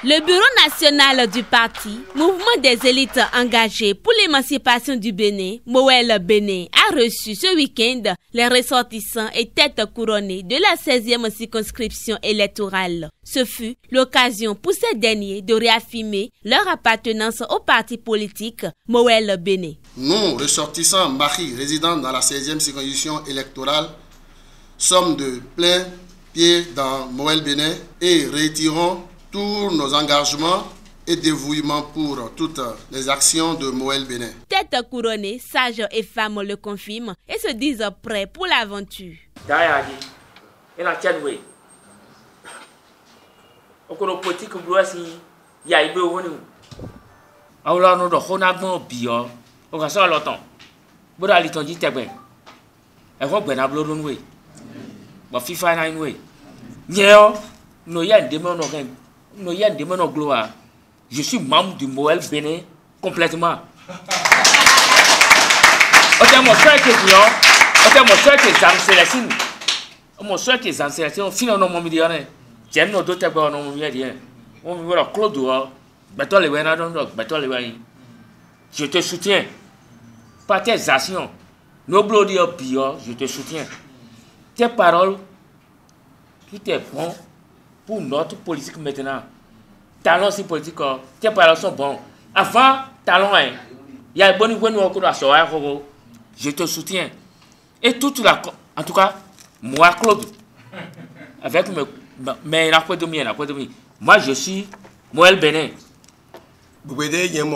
Le bureau national du parti, mouvement des élites engagées pour l'émancipation du Bénin, Moël Bénin, a reçu ce week-end les ressortissants et têtes couronnées de la 16e circonscription électorale. Ce fut l'occasion pour ces derniers de réaffirmer leur appartenance au parti politique Moël Bénin. Nous, ressortissants Mahi, résidant dans la 16e circonscription électorale, sommes de plein pied dans Moël Bénin et retirons tous nos engagements et dévouements pour toutes les actions de Moël Bénin. Têtes couronnées, sages et femmes le confirment et se disent prêts pour l'aventure. Je suis membre du Moël Bénin complètement. Je te soutiens. Par tes actions, je te soutiens. Tes paroles, tout est bon pour notre politique maintenant. Talons si politique, tes paroles sont bons. Avant, talons, il y a un bon niveau de je te soutiens. Et toute la, en tout cas, moi, Claude, avec mes moi, je suis Moël Bénin. Vous pouvez dire,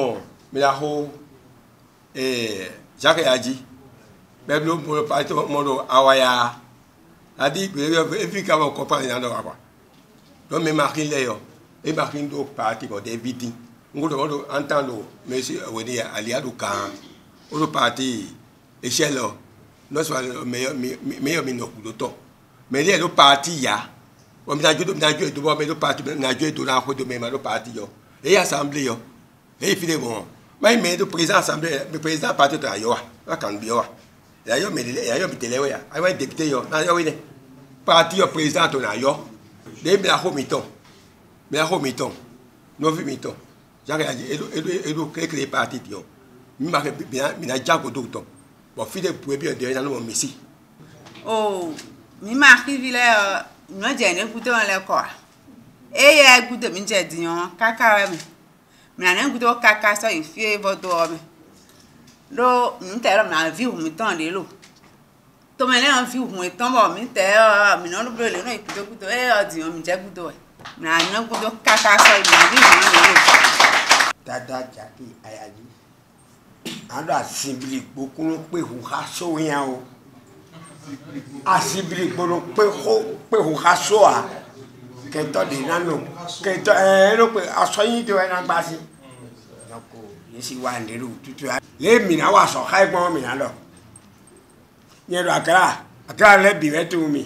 Jacques Adi, même le parti Awaya, a dit que vous avez compris. Donc, mes marqués, les marqués du parti, des vidéos. Nous devons entendre M. Aliadou Khan, le parti échelle, nous sommes le meilleur minot de temps. Mais il y a le parti, il y a. On a dit que le parti, on a dit que le parti, et l'assemblée, et finalement. Mais le président assemblée, le président parti de Ayoa, la Cambioa. D'ailleurs, il y a un député, parti au président de Ayoa, des Blahomiton, Blahomiton, Novimiton. J'ai dit, les partis, il m'a bien, il a déjà goûté. Bon, fidèle pour bien dire, non, Messi. Oh, il m'a arrivé là, il m'a dit, écoutez, on l'a quoi. Et il a écouté, il m'a dit, caca. Mais on a un caca, ça il fait votre homme. L'eau, nous t'avons la vie où nous t'en de l'eau. Tu m'as l'air en vie où nous t'en bas, mais t'as, mais non, le bleu, non, écoute, et dit, on m'a goûté. Mais on a un caca, ça il m'a dit, Tata Jackie Ayadi. On doit assimiler beaucoup de peu ou rasso rien. Assimiler beaucoup de peu ou rasso. Quand on dit non, quand on a soigné de un basi. Donc, ici, on a des loups. Les minawa sont très bons, minalo. Il y a Accra, les bivets tout mis.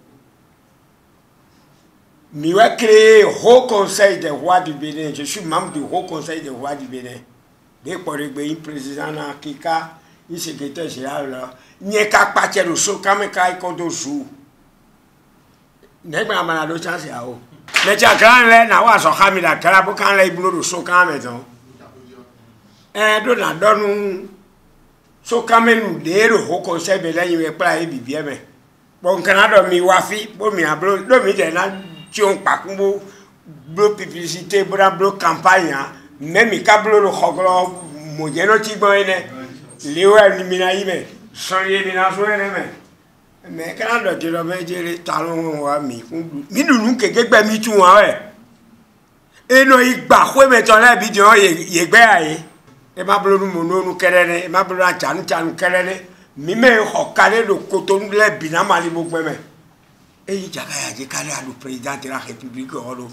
Nous avons créé le Haut Conseil des rois du Bénin. Je suis membre du Haut Conseil des rois du Bénin. Dès qu'on a un président, un secrétaire général, il n'y a qu'à partir de ce quand même sous. Mais tu as grand lait, na wa so kamila kala bu kan lay bulo so kameton. Do na donu so kamenu de ro ho conseil be lẹ́yìn we pra e bibie me. Bon kan do mi wafi, bo mi ablo, do mi de na ti on pakunbo blo publicité, blo campagne, même mi kablo lo khoglo mo je no ti gbon ene. Lewa ni mi na yi me, so ye mi na so ene me. Mais quand on dit que les talons ont mis, nous que quelqu'un mis tout en vrai. Et nous, il bat, mais on a dit, il est bien. Et ma blonde, nous querelle, et ma blonde, tchan, querelle, mais on calé le coton de la bina malibou. Et il a dit calé à le président de la République. Donc,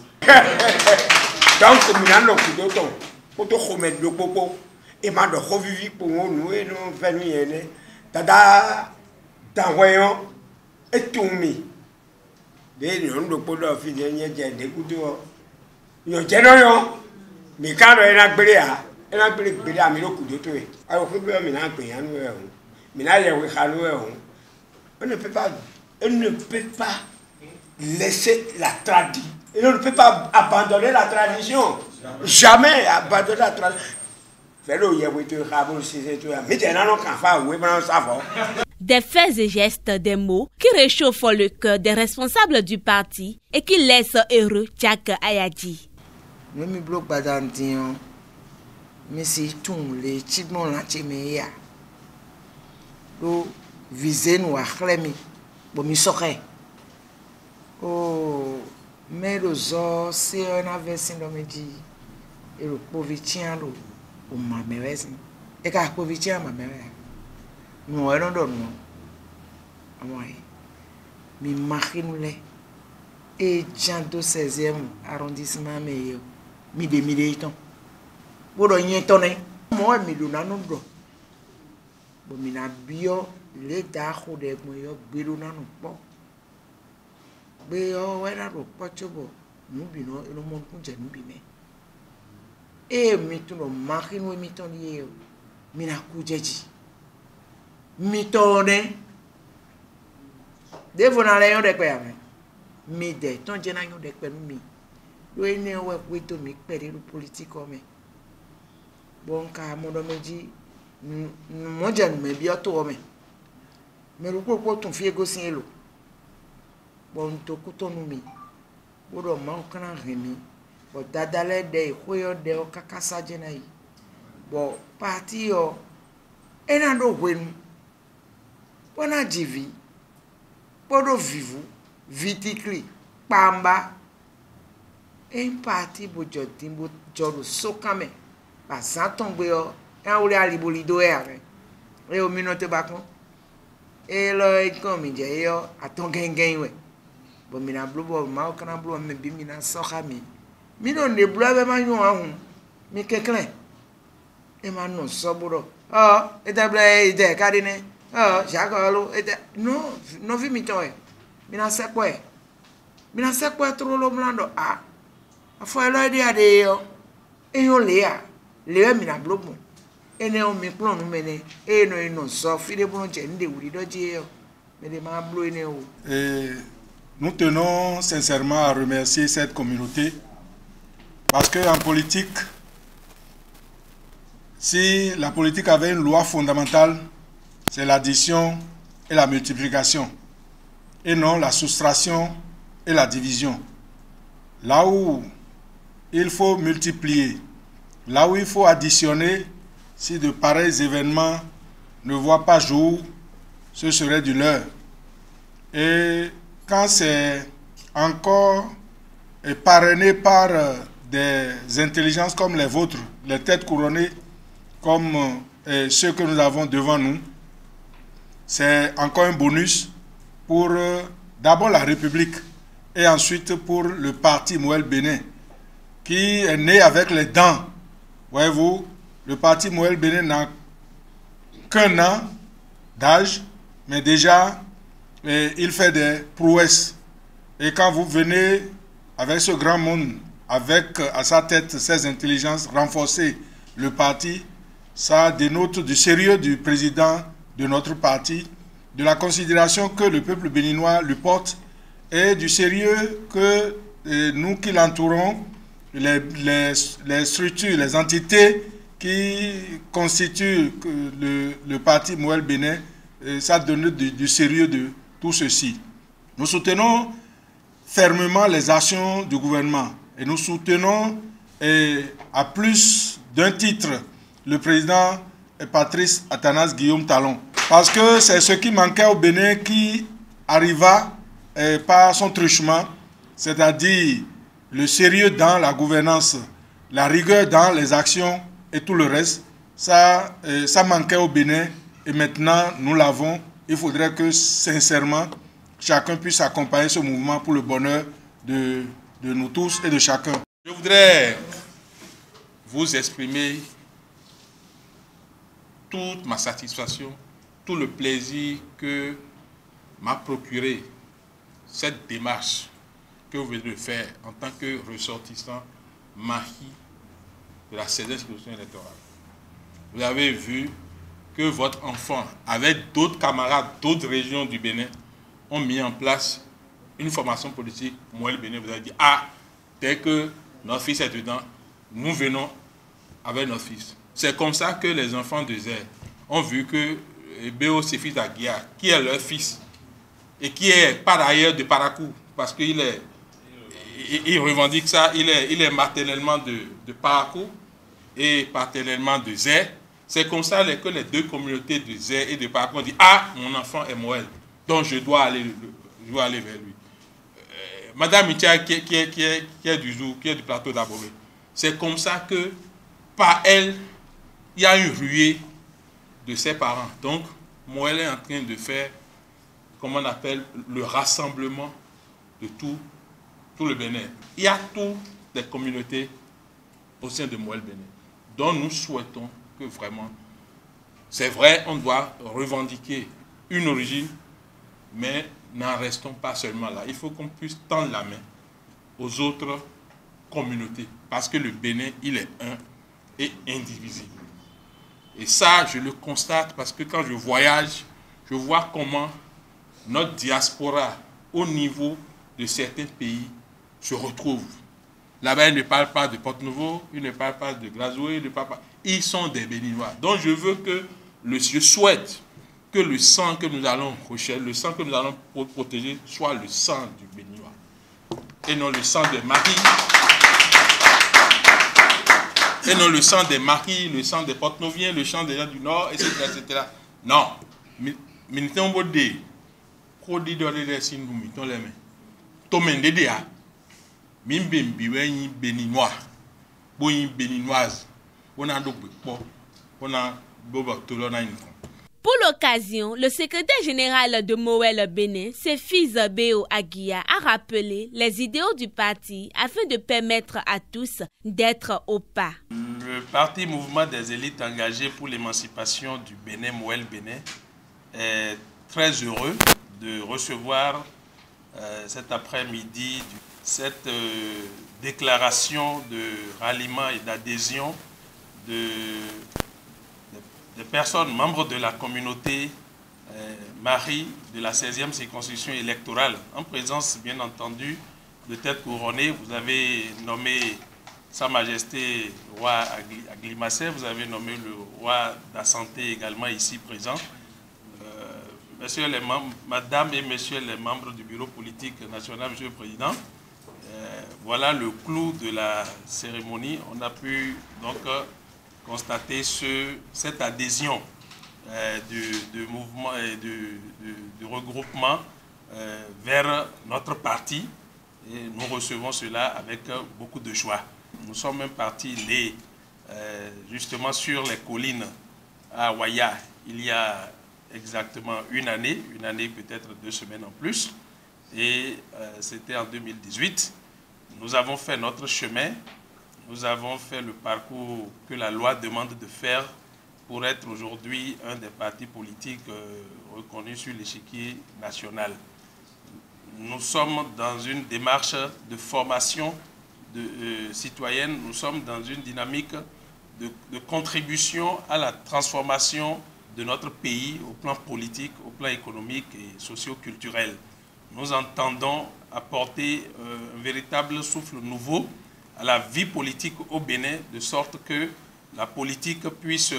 nous avons le coup de temps. Pour te remettre le popo, et ma de revivre pour nous, et nous venir. Tada. Voyons, et tout mis. Des noms de poudre fidèles, il y a des couteaux. Il y a des noms, mais quand on a brillé, on a brillé à 1000 coups de tuer. Alors, il faut que nous payons. On ne peut pas laisser la tradition Et on ne peut pas abandonner la tradition. Jamais abandonner la tradition. Des faits et gestes, des mots qui réchauffent le cœur des responsables du parti et qui laissent heureux Jack Ayadji. Nous me bloquons pas dans le mais c'est tout les petits mots là qui me y a. Nous visons à clémer, bon mi soirée. Oh, mais le zoo c'est un aversin de me dit et le pauvre tient l'eau. O ma mewezi e ka ko vitia ma mewe no ero do no amoi mi machinule e janto 16e arrondissement meyo mi de militon bodo nyetone mo mi luna no do bo mi na bio le da ko de mo yo gbelu na no po be yo we na ro po chobo mu bi no eno mo kunje nu bi me e mituno makino mitoni yo mina kujeji mitone devo na leyon de pe ame mi de ton je na yon de pe mi lo ene we kweto mi pe ru politiko me bon ka mo do meji mo je me bi oto me me ru popo tun fi ego sin elo bon to kutonu mi bodo ma kana remi bo dadale de koyo de o kakasa jenai bo parti yo ena do wenu bona jivi bodo vivu vitikli pamba en parti bo jodin bo jodo sokame ba satombe yo en ori alibolido e are e o minote bakon e lo e komi je yo aton gengen we bo mina blu bo ma o kana blu me bi mina sokami mi non de blave ma yon ahun mi kekle e ma no soburo e ta blai de kadine jagolo e no vi mi toy mi na sekwe tro lo mlando afo elo ide ade yo e yo le mi na blomo ene o mi plon mene e no so fi de bon je nde wuri doji yo me de ma blo ene o. Nous tenons sincèrement à remercier cette communauté. Parce qu'en politique, si la politique avait une loi fondamentale, c'est l'addition et la multiplication, et non la soustraction et la division. Là où il faut multiplier, là où il faut additionner, si de pareils événements ne voient pas jour, ce serait du leurre. Et quand c'est encore parrainé par des intelligences comme les vôtres, les têtes couronnées comme ceux que nous avons devant nous, c'est encore un bonus pour d'abord la République et ensuite pour le parti Mouel Bénin qui est né avec les dents. Voyez-vous, le parti Mouel Bénin n'a qu'un an d'âge, mais déjà il fait des prouesses. Et quand vous venez avec ce grand monde, avec à sa tête ces intelligences, renforcer le parti, ça dénote du sérieux du président de notre parti, de la considération que le peuple béninois lui porte et du sérieux que nous qui l'entourons, les structures, les entités qui constituent le parti Mouel Bénin, ça donne du sérieux de tout ceci. Nous soutenons fermement les actions du gouvernement. Et nous soutenons à plus d'un titre le président Patrice Athanase Guillaume Talon. Parce que c'est ce qui manquait au Bénin qui arriva par son truchement, c'est-à-dire le sérieux dans la gouvernance, la rigueur dans les actions et tout le reste. Ça manquait au Bénin et maintenant nous l'avons. Il faudrait que sincèrement chacun puisse accompagner ce mouvement pour le bonheur de nous tous et de chacun. Je voudrais vous exprimer toute ma satisfaction, tout le plaisir que m'a procuré cette démarche que vous venez de faire en tant que ressortissant mahi de la 16e circonscription électorale. Vous avez vu que votre enfant, avec d'autres camarades d'autres régions du Bénin, ont mis en place une formation politique. Moi, le Bénin, vous avez dit, ah, dès que notre fils est dedans, nous venons avec notre fils. C'est comme ça que les enfants de Zé ont vu que Béo Séfis Aguiar, qui est leur fils, et qui est par ailleurs de Parakou, parce qu'il revendique ça, il est maternellement de Parakou et paternellement de Zé. C'est comme ça que les deux communautés de Zé et de Parakou ont dit « Ah, mon enfant est Moël, donc je dois aller vers lui. » Madame Mitia, qui est du Zou, qui est du plateau d'Abomey, c'est comme ça que, par elle, il y a une ruée de ses parents. Donc, Moël est en train de faire, comme on appelle, le rassemblement de tout le Bénin. Il y a toutes les communautés au sein de Moël Bénin. Donc, nous souhaitons que vraiment, c'est vrai, on doit revendiquer une origine, mais n'en restons pas seulement là. Il faut qu'on puisse tendre la main aux autres communautés, parce que le Bénin, il est un et indivisible. Et ça, je le constate parce que quand je voyage, je vois comment notre diaspora, au niveau de certains pays, se retrouve. Là-bas, ils ne parlent pas de Porte-Nouveau, ils ne parlent pas de Glazoué, ils ne parlent pas. Ils sont des Béninois. Donc, je souhaite que le sang que nous allons rechercher, le sang que nous allons protéger, soit le sang du Béninois. Et non le sang des maris. Et non le sang des maris, le sang des Porte-Nouviens, le sang des gens du Nord, etc. etc. Non. Militons Bodé. Kodi de les nous mettons les mains. Tomende dea. Mimbembi weni Béninois. Boyi Béninoise. On a donc on a boba tolona une. Pour l'occasion, le secrétaire général de Moël Bénin, Séfis Béo Aguiar, a rappelé les idéaux du parti afin de permettre à tous d'être au pas. Le parti Mouvement des élites engagées pour l'émancipation du Bénin, Moël Bénin, est très heureux de recevoir cet après-midi cette déclaration de ralliement et d'adhésion des personnes membres de la communauté Marie de la 16e circonscription électorale, en présence bien entendu de tête couronnée. Vous avez nommé Sa Majesté Roi Aglimassé, vous avez nommé le Roi d'Assanté également ici présent. Messieurs les membres, Madame et Messieurs les membres du bureau politique national, Monsieur le Président, voilà le clou de la cérémonie. On a pu donc constater cette adhésion du mouvement et du regroupement vers notre parti, et nous recevons cela avec beaucoup de joie. Nous sommes un parti né justement sur les collines à Ouaya il y a exactement une année peut-être 2 semaines en plus, et c'était en 2018. Nous avons fait notre chemin. Nous avons fait le parcours que la loi demande de faire pour être aujourd'hui un des partis politiques reconnus sur l'échiquier national. Nous sommes dans une démarche de formation citoyenne, nous sommes dans une dynamique de contribution à la transformation de notre pays au plan politique, au plan économique et socio-culturel. Nous entendons apporter un véritable souffle nouveau à la vie politique au Bénin, de sorte que la politique puisse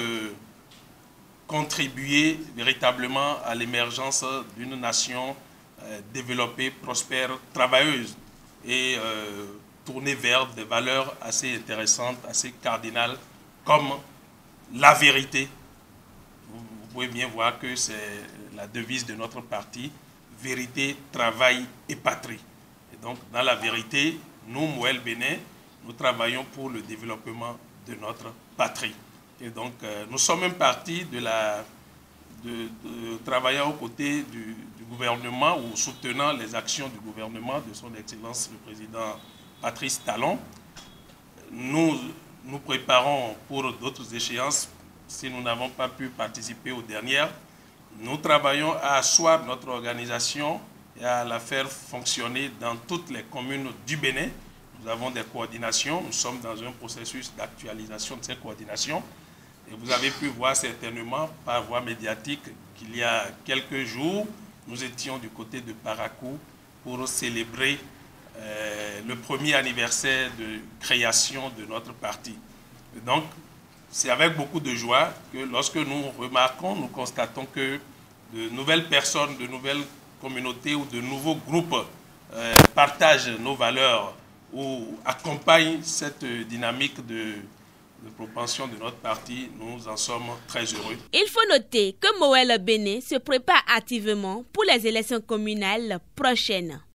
contribuer véritablement à l'émergence d'une nation développée, prospère, travailleuse et tournée vers des valeurs assez intéressantes, assez cardinales, comme la vérité. Vous pouvez bien voir que c'est la devise de notre parti, vérité, travail et patrie. Et donc, dans la vérité, nous, Moël Bénin, nous travaillons pour le développement de notre patrie. Et donc, nous sommes un parti travaillant aux côtés du gouvernement ou soutenant les actions du gouvernement de son Excellence le Président Patrice Talon. Nous nous préparons pour d'autres échéances si nous n'avons pas pu participer aux dernières. Nous travaillons à asseoir notre organisation et à la faire fonctionner dans toutes les communes du Bénin. Nous avons des coordinations, nous sommes dans un processus d'actualisation de ces coordinations. Et vous avez pu voir certainement par voie médiatique qu'il y a quelques jours, nous étions du côté de Parakou pour célébrer le premier anniversaire de création de notre parti. Et donc, c'est avec beaucoup de joie que lorsque nous remarquons, nous constatons que de nouvelles personnes, de nouvelles communautés ou de nouveaux groupes partagent nos valeurs ou accompagnent cette dynamique de propension de notre parti, nous en sommes très heureux. Il faut noter que Mowel Béné se prépare activement pour les élections communales prochaines.